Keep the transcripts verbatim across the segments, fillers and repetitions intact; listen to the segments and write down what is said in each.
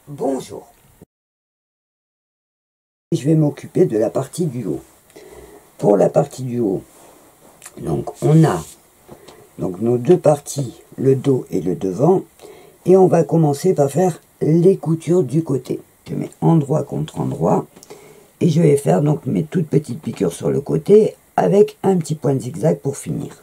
Bonjour. Je vais m'occuper de la partie du haut. Pour la partie du haut, donc on a donc nos deux parties, le dos et le devant, et on va commencer par faire les coutures du côté. Je mets endroit contre endroit et je vais faire donc mes toutes petites piqûres sur le côté avec un petit point de zigzag pour finir.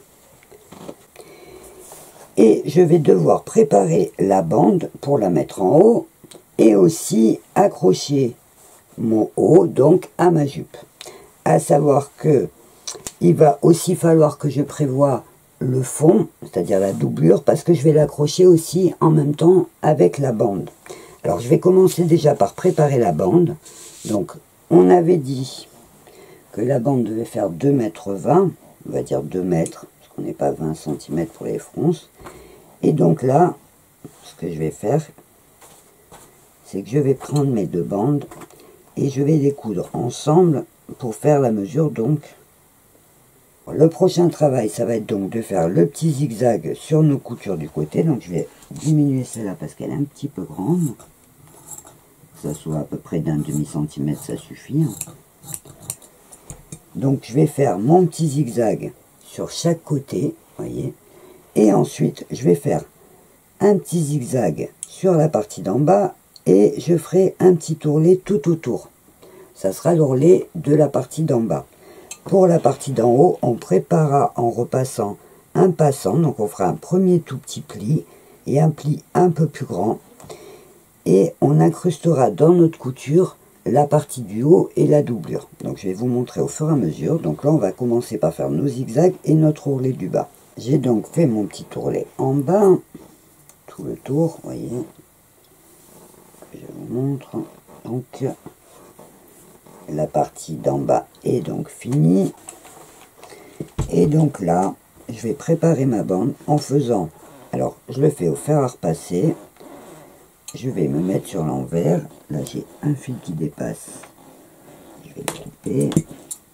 Et je vais devoir préparer la bande pour la mettre en haut et aussi accrocher mon haut donc à ma jupe. À savoir que il va aussi falloir que je prévoie le fond, c'est-à-dire la doublure, parce que je vais l'accrocher aussi en même temps avec la bande. Alors je vais commencer déjà par préparer la bande. Donc on avait dit que la bande devait faire deux mètres vingt, on va dire deux mètres, parce qu'on n'est pas vingt centimètres pour les fronces. Et donc là, ce que je vais faire, c'est que je vais prendre mes deux bandes et je vais les coudre ensemble pour faire la mesure. Donc le prochain travail, ça va être donc de faire le petit zigzag sur nos coutures du côté. Donc je vais diminuer celle-là parce qu'elle est un petit peu grande, que ça soit à peu près d'un demi centimètre, ça suffit. Donc je vais faire mon petit zigzag sur chaque côté, voyez, et ensuite je vais faire un petit zigzag sur la partie d'en bas et je ferai un petit ourlet tout autour. Ça sera l'ourlet de la partie d'en bas. Pour la partie d'en haut, on préparera en repassant un passant. Donc on fera un premier tout petit pli et un pli un peu plus grand. Et on incrustera dans notre couture la partie du haut et la doublure. Donc je vais vous montrer au fur et à mesure. Donc là on va commencer par faire nos zigzags et notre ourlet du bas. J'ai donc fait mon petit ourlet en bas. Tout le tour, vous voyez. Je vous montre. Donc la partie d'en bas est donc finie. Et donc là, je vais préparer ma bande en faisant, alors je le fais au fer à repasser. Je vais me mettre sur l'envers. Là j'ai un fil qui dépasse. Je vais le couper.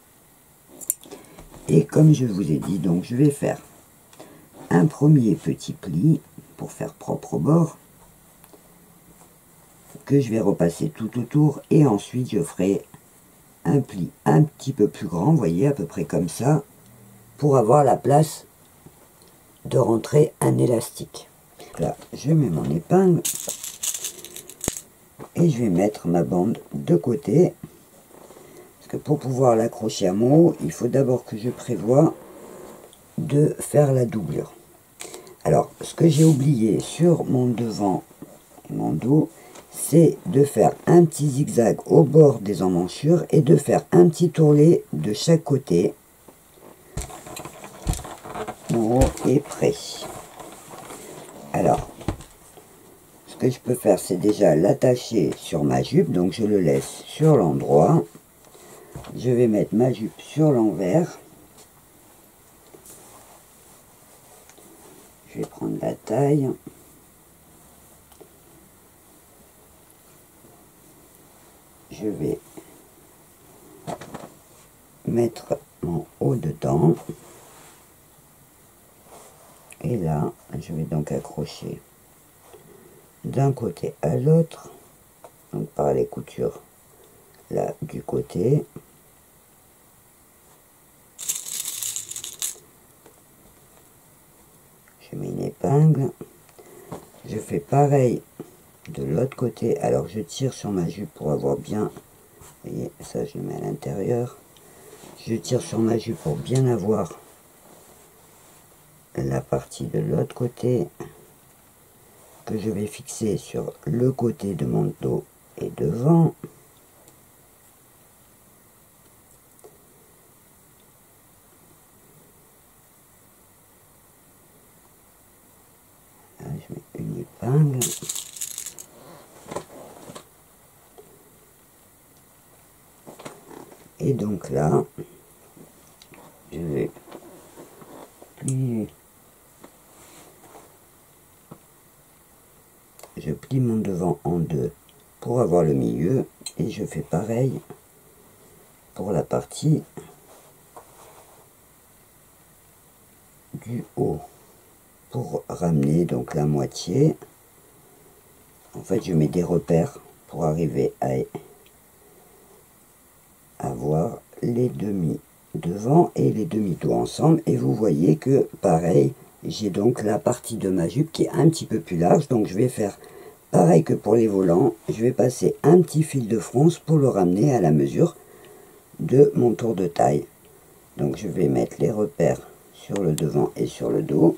Et comme je vous ai dit, donc je vais faire un premier petit pli pour faire propre au bord, que je vais repasser tout autour, et ensuite je ferai un pli un petit peu plus grand, vous voyez, à peu près comme ça, pour avoir la place de rentrer un élastique. Là, je mets mon épingle et je vais mettre ma bande de côté, parce que pour pouvoir l'accrocher à mon haut, il faut d'abord que je prévoie de faire la doublure. Alors, ce que j'ai oublié sur mon devant et mon dos, c'est de faire un petit zigzag au bord des emmanchures et de faire un petit ourlet de chaque côté. Mon haut est prêt. Alors, ce que je peux faire, c'est déjà l'attacher sur ma jupe. Donc je le laisse sur l'endroit. Je vais mettre ma jupe sur l'envers. Je vais prendre la taille. Je vais mettre mon haut dedans. Et là, je vais donc accrocher d'un côté à l'autre, donc par les coutures là du côté. Je mets une épingle. Je fais pareil de l'autre côté. Alors je tire sur ma jupe pour avoir bien, vous voyez, ça je le mets à l'intérieur. Je tire sur ma jupe pour bien avoir la partie de l'autre côté que je vais fixer sur le côté de mon dos et devant. Là, je mets une épingle. Et donc là, je vais plier. Je plie mon devant en deux pour avoir le milieu, et je fais pareil pour la partie du haut pour ramener donc la moitié. En fait, je mets des repères pour arriver à avoir les demi devant et les demi dos ensemble. Et vous voyez que pareil, j'ai donc la partie de ma jupe qui est un petit peu plus large. Donc je vais faire pareil que pour les volants. Je vais passer un petit fil de fronce pour le ramener à la mesure de mon tour de taille. Donc je vais mettre les repères sur le devant et sur le dos.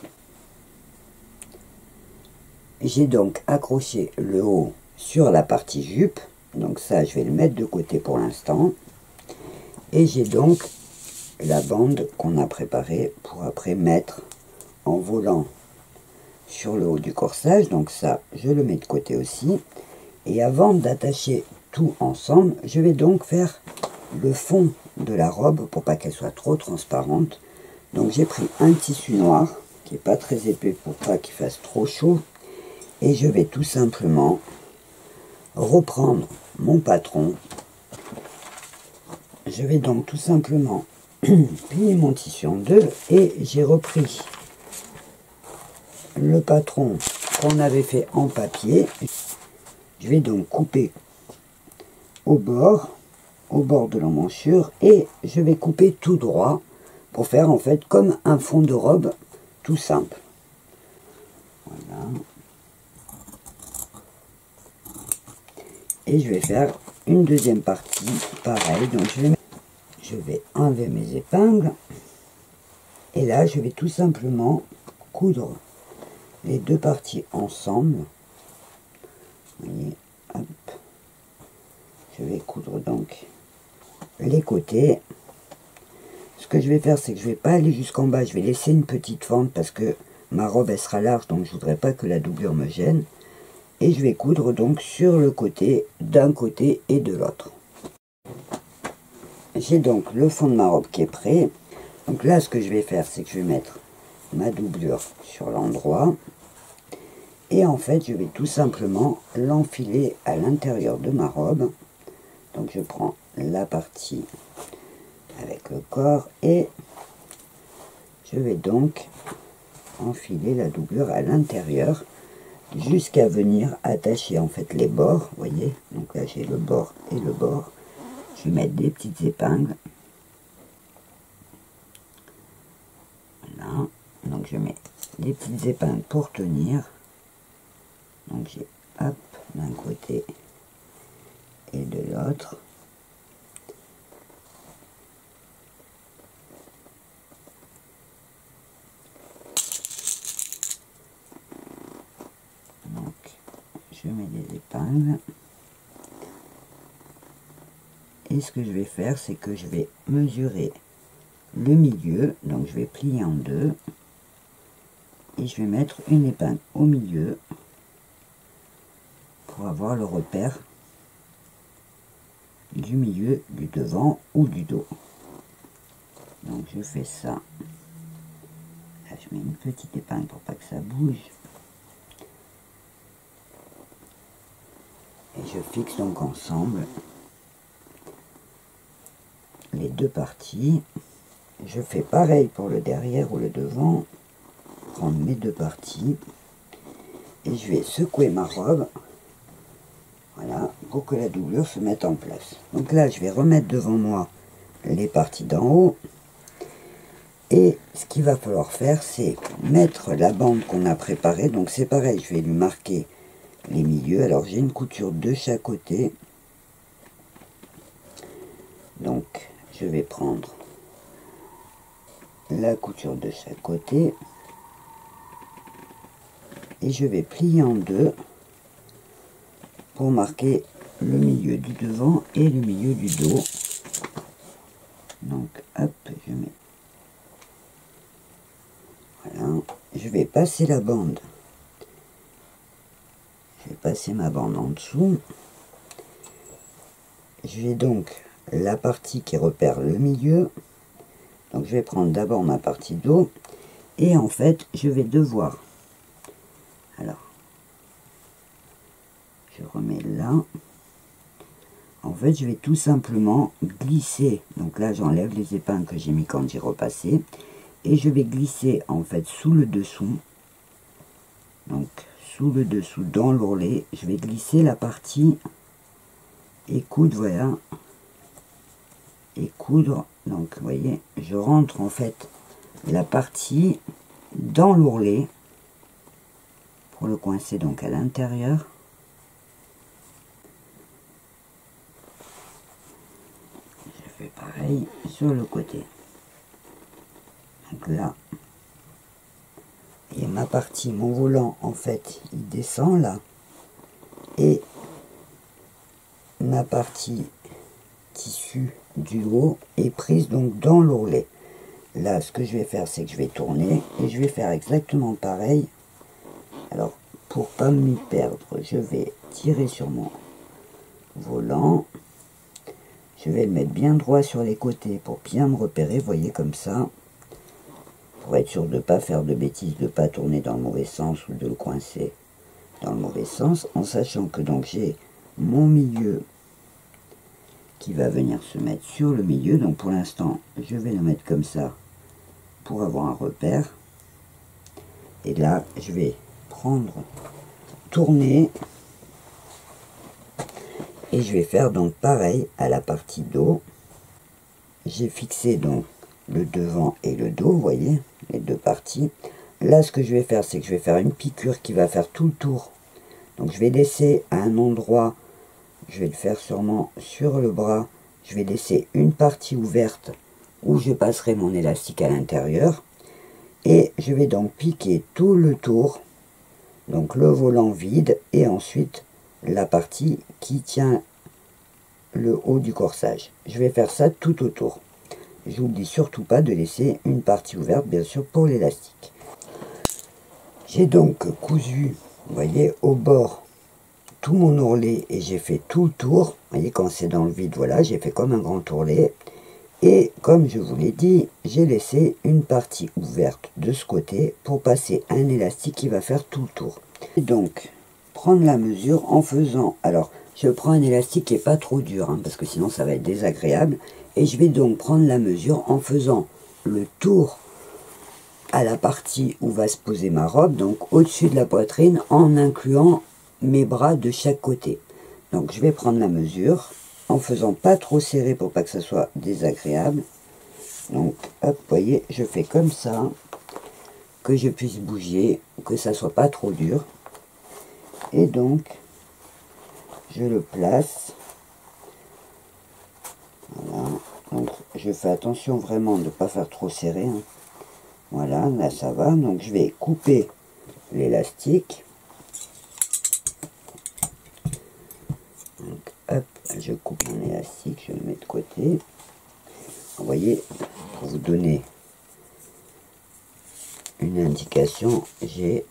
J'ai donc accroché le haut sur la partie jupe. Donc ça, je vais le mettre de côté pour l'instant. Et j'ai donc la bande qu'on a préparée pour après mettre en volant sur le haut du corsage. Donc ça, je le mets de côté aussi. Et avant d'attacher tout ensemble, je vais donc faire le fond de la robe pour pas qu'elle soit trop transparente. Donc j'ai pris un tissu noir qui est pas très épais pour pas qu'il fasse trop chaud. Et je vais tout simplement reprendre mon patron. Je vais donc tout simplement plier mon tissu en deux et j'ai repris le patron qu'on avait fait en papier. Je vais donc couper au bord, au bord de l'emmanchure et je vais couper tout droit pour faire en fait comme un fond de robe tout simple. Voilà. Et je vais faire une deuxième partie, pareil, donc je vais, je vais enlever mes épingles, et là je vais tout simplement coudre les deux parties ensemble, vous voyez, hop, je vais coudre donc les côtés. Ce que je vais faire, c'est que je vais pas aller jusqu'en bas, je vais laisser une petite fente, parce que ma robe elle sera large, donc je voudrais pas que la doublure me gêne. Et je vais coudre donc sur le côté, d'un côté et de l'autre. J'ai donc le fond de ma robe qui est prêt. Donc là, ce que je vais faire, c'est que je vais mettre ma doublure sur l'endroit. Et en fait, je vais tout simplement l'enfiler à l'intérieur de ma robe. Donc je prends la partie avec le corps et je vais donc enfiler la doublure à l'intérieur, jusqu'à venir attacher en fait les bords, vous voyez, donc là j'ai le bord et le bord. Je vais mettre des petites épingles, voilà, donc je mets des petites épingles pour tenir, donc j'ai hop d'un côté et de l'autre. Je mets des épingles et ce que je vais faire, c'est que je vais mesurer le milieu, donc je vais plier en deux et je vais mettre une épingle au milieu pour avoir le repère du milieu, du devant ou du dos. Donc je fais ça, là je mets une petite épingle pour pas que ça bouge. Et je fixe donc ensemble les deux parties. Je fais pareil pour le derrière ou le devant. Prendre mes deux parties. Et je vais secouer ma robe. Voilà, pour que la doublure se mette en place. Donc là, je vais remettre devant moi les parties d'en haut. Et ce qu'il va falloir faire, c'est mettre la bande qu'on a préparée. Donc c'est pareil, je vais lui marquer les milieux. Alors j'ai une couture de chaque côté, donc je vais prendre la couture de chaque côté et je vais plier en deux pour marquer le milieu du devant et le milieu du dos. Donc hop, je mets, voilà, je vais passer la bande. Je vais passer ma bande en dessous. Je vais donc la partie qui repère le milieu. Donc je vais prendre d'abord ma partie dos. Et en fait, je vais devoir... Alors, je remets là. En fait, je vais tout simplement glisser. Donc là, j'enlève les épingles que j'ai mis quand j'ai repassé. Et je vais glisser en fait sous le dessous. Donc sous le dessous dans l'ourlet, je vais glisser la partie et coudre, voilà, et coudre. Donc vous voyez, je rentre en fait la partie dans l'ourlet pour le coincer donc à l'intérieur. Je fais pareil sur le côté. Donc là, et ma partie, mon volant en fait, il descend là, et ma partie tissu du haut est prise donc dans l'ourlet. Là, ce que je vais faire, c'est que je vais tourner et je vais faire exactement pareil. Alors, pour pas m'y perdre, je vais tirer sur mon volant. Je vais le mettre bien droit sur les côtés pour bien me repérer, vous voyez, comme ça. Pour être sûr de ne pas faire de bêtises, de ne pas tourner dans le mauvais sens ou de le coincer dans le mauvais sens, en sachant que donc j'ai mon milieu qui va venir se mettre sur le milieu. Donc pour l'instant, je vais le mettre comme ça pour avoir un repère. Et là, je vais prendre, tourner, et je vais faire donc pareil à la partie dos. J'ai fixé donc le devant et le dos, vous voyez, les deux parties. Là, ce que je vais faire, c'est que je vais faire une piqûre qui va faire tout le tour. Donc je vais laisser à un endroit, je vais le faire sûrement sur le bras, je vais laisser une partie ouverte où je passerai mon élastique à l'intérieur. Et je vais donc piquer tout le tour, donc le volant vide, et ensuite la partie qui tient le haut du corsage. Je vais faire ça tout autour. Je vous dis surtout pas de laisser une partie ouverte, bien sûr, pour l'élastique. J'ai donc cousu, vous voyez, au bord tout mon ourlet et j'ai fait tout le tour. Vous voyez, quand c'est dans le vide, voilà, j'ai fait comme un grand ourlet. Et comme je vous l'ai dit, j'ai laissé une partie ouverte de ce côté pour passer un élastique qui va faire tout le tour. Et donc, prendre la mesure en faisant, alors je prends un élastique qui n'est pas trop dur, hein, parce que sinon ça va être désagréable. Et je vais donc prendre la mesure en faisant le tour à la partie où va se poser ma robe, donc au-dessus de la poitrine, en incluant mes bras de chaque côté. Donc je vais prendre la mesure en faisant pas trop serré pour pas que ça soit désagréable. Donc hop, vous voyez, je fais comme ça, que je puisse bouger, que ça soit pas trop dur. Et donc je le place. Voilà, donc je fais attention vraiment de ne pas faire trop serré, hein. Voilà, là ça va, donc je vais couper l'élastique. Donc hop, je coupe mon élastique, je le mets de côté. Vous voyez, pour vous donner une indication, j'ai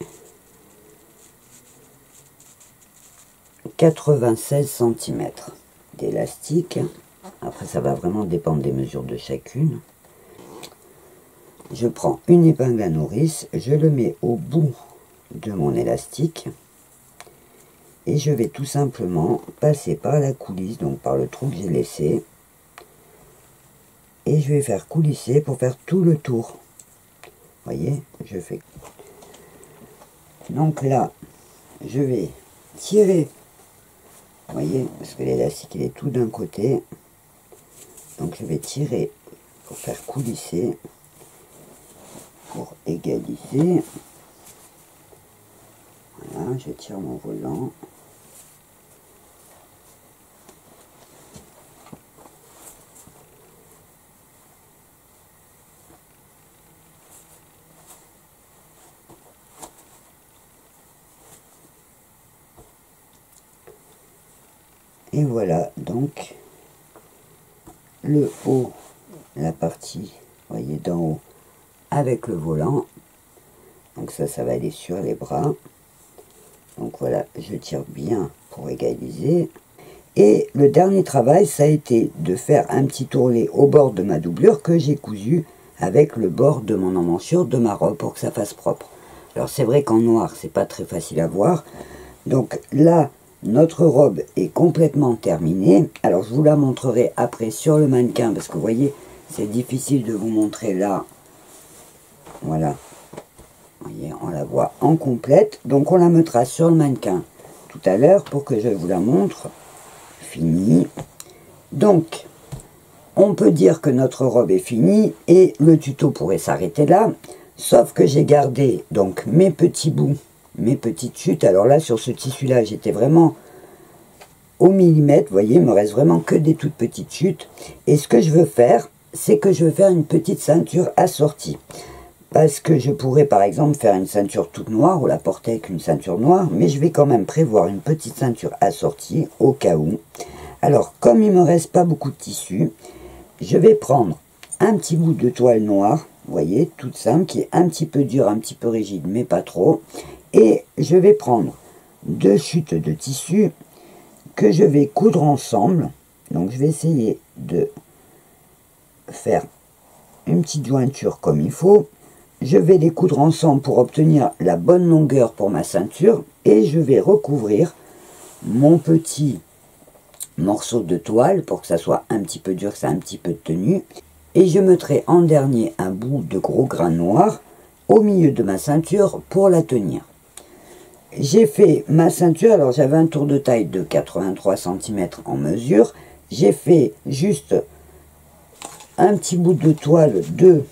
quatre-vingt-seize centimètres d'élastique. Après, ça va vraiment dépendre des mesures de chacune. Je prends une épingle à nourrice, je le mets au bout de mon élastique et je vais tout simplement passer par la coulisse, donc par le trou que j'ai laissé, et je vais faire coulisser pour faire tout le tour. Vous voyez, je fais. Donc là, je vais tirer, vous voyez, parce que l'élastique il est tout d'un côté. Donc je vais tirer pour faire coulisser, pour égaliser. Voilà, je tire mon volant. Et voilà donc le haut, la partie, vous voyez, d'en haut avec le volant. Donc ça, ça va aller sur les bras. Donc voilà, je tire bien pour égaliser. Et le dernier travail, ça a été de faire un petit ourlet au bord de ma doublure que j'ai cousu avec le bord de mon emmanchure de ma robe pour que ça fasse propre. Alors c'est vrai qu'en noir, c'est pas très facile à voir. Donc là, notre robe est complètement terminée. Alors je vous la montrerai après sur le mannequin parce que vous voyez, c'est difficile de vous montrer là. Voilà. Vous voyez, on la voit en complète. Donc on la mettra sur le mannequin tout à l'heure pour que je vous la montre. Fini. Donc, on peut dire que notre robe est finie et le tuto pourrait s'arrêter là. Sauf que j'ai gardé donc mes petits bouts, mes petites chutes. Alors là, sur ce tissu-là, j'étais vraiment au millimètre. Vous voyez, il me reste vraiment que des toutes petites chutes. Et ce que je veux faire, c'est que je veux faire une petite ceinture assortie. Parce que je pourrais par exemple faire une ceinture toute noire ou la porter avec une ceinture noire, mais je vais quand même prévoir une petite ceinture assortie au cas où. Alors comme il me reste pas beaucoup de tissu, je vais prendre un petit bout de toile noire, vous voyez, toute simple, qui est un petit peu dure, un petit peu rigide, mais pas trop. Et je vais prendre deux chutes de tissu que je vais coudre ensemble. Donc je vais essayer de faire une petite jointure comme il faut. Je vais les coudre ensemble pour obtenir la bonne longueur pour ma ceinture. Et je vais recouvrir mon petit morceau de toile pour que ça soit un petit peu dur, que ça ait un petit peu de tenue. Et je mettrai en dernier un bout de gros grain noir au milieu de ma ceinture pour la tenir. J'ai fait ma ceinture, alors j'avais un tour de taille de quatre-vingt-trois centimètres en mesure. J'ai fait juste un petit bout de toile de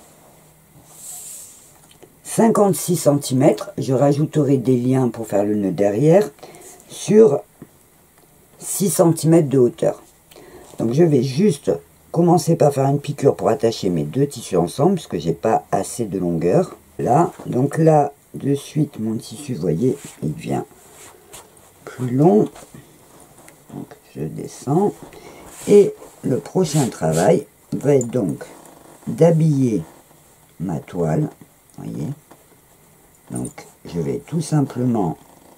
cinquante-six centimètres, je rajouterai des liens pour faire le nœud derrière, sur six centimètres de hauteur. Donc je vais juste commencer par faire une piqûre pour attacher mes deux tissus ensemble, parce que j'ai pas assez de longueur. Là, donc là, de suite, mon tissu, vous voyez, il devient plus long. Donc je descends. Et le prochain travail va être donc d'habiller ma toile. Voyez, donc je vais tout simplement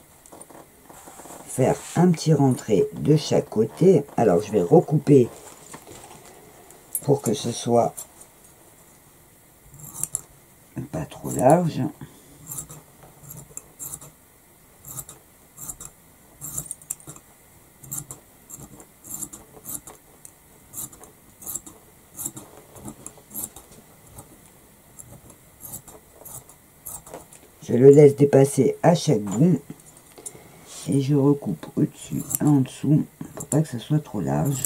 faire un petit rentré de chaque côté. Alors je vais recouper pour que ce soit pas trop large. Je le laisse dépasser à chaque bout et je recoupe au-dessus et en dessous pour pas que ça soit trop large.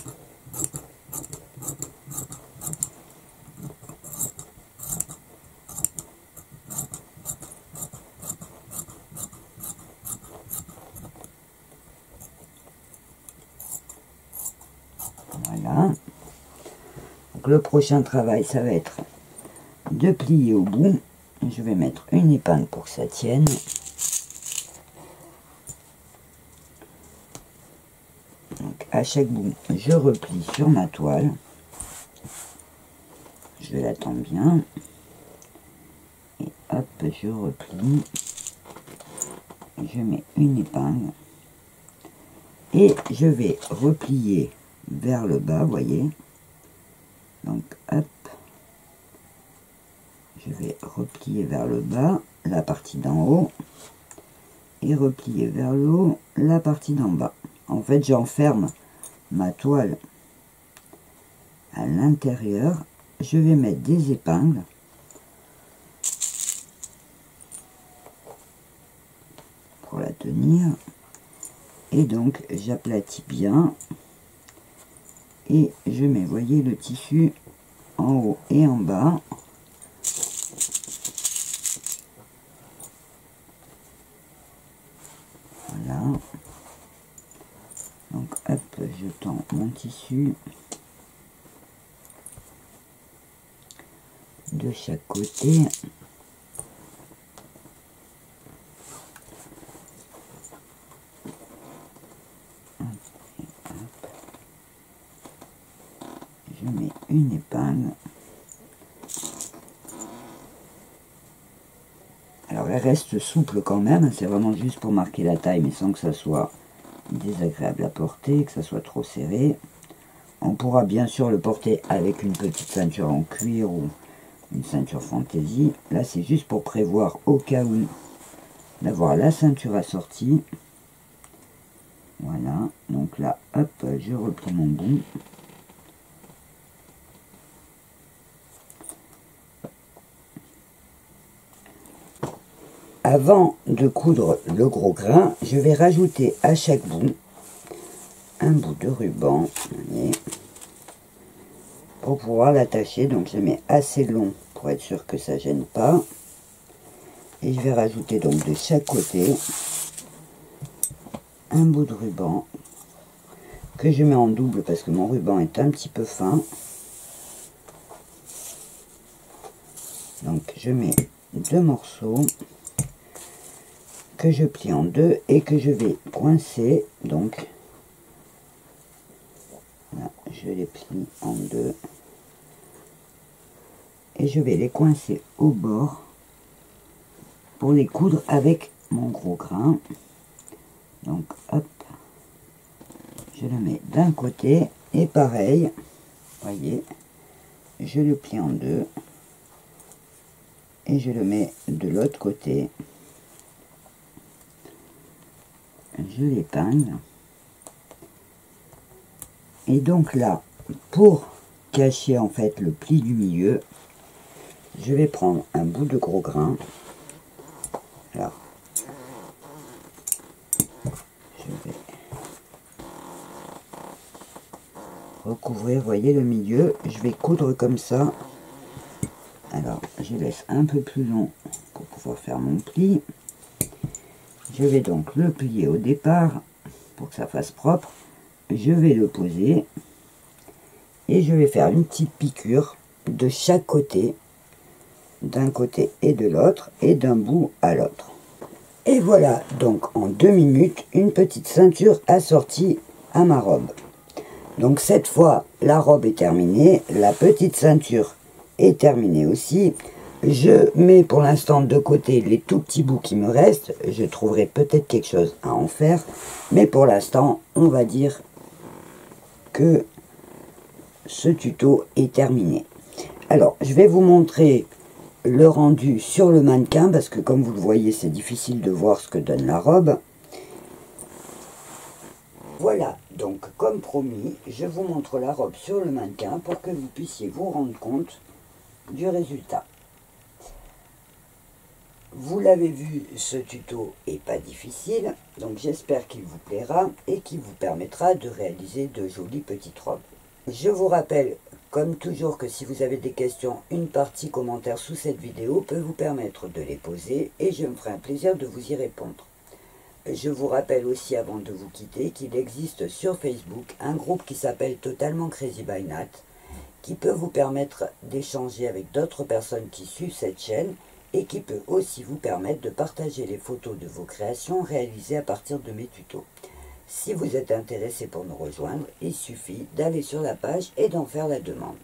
Voilà. Donc le prochain travail, ça va être de plier au bout. Je vais mettre une épingle pour que ça tienne. Donc à chaque bout, je replie sur ma toile. Je la tends bien. Et hop, je replie. Je mets une épingle. Et je vais replier vers le bas, vous voyez. Donc hop. Je vais replier vers le bas la partie d'en haut et replier vers le haut la partie d'en bas. En fait, j'enferme ma toile à l'intérieur. Je vais mettre des épingles pour la tenir. Et donc, j'aplatis bien. Et je mets, voyez, le tissu en haut et en bas. Voilà. Donc hop, je tends mon tissu de chaque côté. Hop, et hop. Je mets une épingle. Alors elle reste souple quand même, c'est vraiment juste pour marquer la taille, mais sans que ça soit désagréable à porter, que ça soit trop serré. On pourra bien sûr le porter avec une petite ceinture en cuir ou une ceinture fantaisie. Là c'est juste pour prévoir au cas où d'avoir la ceinture assortie. Voilà, donc là hop, je replie mon bout. avant de coudre le gros grain, je vais rajouter à chaque bout un bout de ruban, voyez, pour pouvoir l'attacher. Donc je mets assez long pour être sûr que ça gêne pas. Et je vais rajouter donc de chaque côté un bout de ruban que je mets en double parce que mon ruban est un petit peu fin. Donc je mets deux morceaux que je plie en deux et que je vais coincer. Donc là, je les plie en deux et je vais les coincer au bord pour les coudre avec mon gros grain. Donc hop, je le mets d'un côté et pareil, voyez, je le plie en deux et je le mets de l'autre côté. Je l'épingle. Et donc là, pour cacher en fait le pli du milieu, je vais prendre un bout de gros grain. Alors, je vais recouvrir, voyez le milieu, je vais coudre comme ça. Alors, je laisse un peu plus long pour pouvoir faire mon pli. Je vais donc le plier au départ pour que ça fasse propre. Je vais le poser et je vais faire une petite piqûre de chaque côté, d'un côté et de l'autre, et d'un bout à l'autre. Et voilà donc en deux minutes une petite ceinture assortie à ma robe. Donc cette fois la robe est terminée, la petite ceinture est terminée aussi. Je mets pour l'instant de côté les tout petits bouts qui me restent. Je trouverai peut-être quelque chose à en faire, mais pour l'instant on va dire que ce tuto est terminé. Alors je vais vous montrer le rendu sur le mannequin parce que comme vous le voyez c'est difficile de voir ce que donne la robe. Voilà, donc comme promis, je vous montre la robe sur le mannequin pour que vous puissiez vous rendre compte du résultat. Vous l'avez vu, ce tuto est pas difficile, donc j'espère qu'il vous plaira et qu'il vous permettra de réaliser de jolies petites robes. Je vous rappelle, comme toujours, que si vous avez des questions, une partie commentaire sous cette vidéo peut vous permettre de les poser et je me ferai un plaisir de vous y répondre. Je vous rappelle aussi avant de vous quitter qu'il existe sur Facebook un groupe qui s'appelle Totalement Crazy by Nat qui peut vous permettre d'échanger avec d'autres personnes qui suivent cette chaîne et qui peut aussi vous permettre de partager les photos de vos créations réalisées à partir de mes tutos. Si vous êtes intéressé pour nous rejoindre, il suffit d'aller sur la page et d'en faire la demande.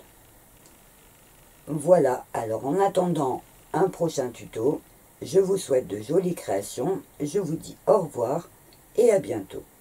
Voilà, alors en attendant un prochain tuto, je vous souhaite de jolies créations, je vous dis au revoir et à bientôt.